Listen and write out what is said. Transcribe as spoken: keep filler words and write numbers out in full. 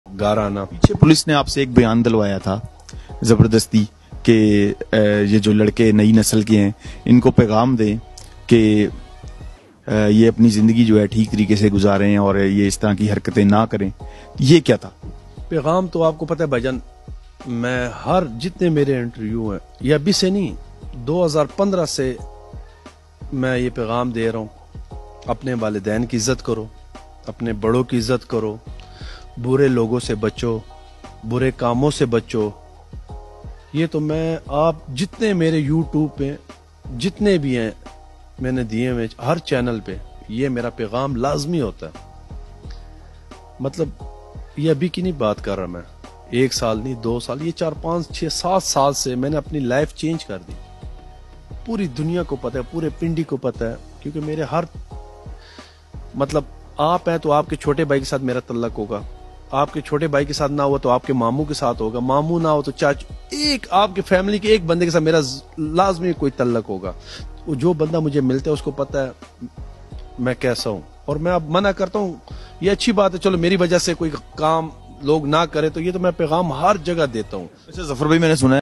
गार आना। पीछे पुलिस ने आपसे एक बयान दिलवाया था जबरदस्ती कि ये जो लड़के नई नस्ल के हैं इनको पैगाम दें कि ये अपनी जिंदगी जो है ठीक तरीके से गुजारें और ये इस तरह की हरकतें ना करें। ये क्या था पैगाम? तो आपको पता है भाईजान, मैं हर जितने मेरे इंटरव्यू हैं, ये अभी से नहीं, दो हज़ार पंद्रह से मैं ये पैगाम दे रहा हूँ, अपने वालिदैन की इज्जत करो, अपने बड़ों की इज्जत करो, बुरे लोगों से बचो, बुरे कामों से बचो। ये तो मैं आप जितने मेरे यूट्यूब पे जितने भी हैं मैंने दिए हुए हर चैनल पे ये मेरा पैगाम लाजमी होता है। मतलब ये अभी की नहीं बात कर रहा मैं, एक साल नहीं, दो साल, ये चार पांच छह सात साल से मैंने अपनी लाइफ चेंज कर दी। पूरी दुनिया को पता है, पूरे पिंडी को पता है, क्योंकि मेरे हर मतलब आप हैं तो आपके छोटे भाई के साथ मेरा तल्लक होगा, आपके छोटे भाई के साथ ना हुआ तो आपके मामू के साथ होगा, मामू ना हो तो चाचू, एक आपके फैमिली के एक बंदे के साथ मेरा लाजमी कोई तल्लक होगा। जो बंदा मुझे मिलता है उसको पता है मैं कैसा हूं, और मैं अब मना करता हूं। ये अच्छी बात है, चलो मेरी वजह से कोई काम लोग ना करे, तो ये तो मैं पैगाम हर जगह देता हूं। अच्छा जफर भाई, मैंने सुना है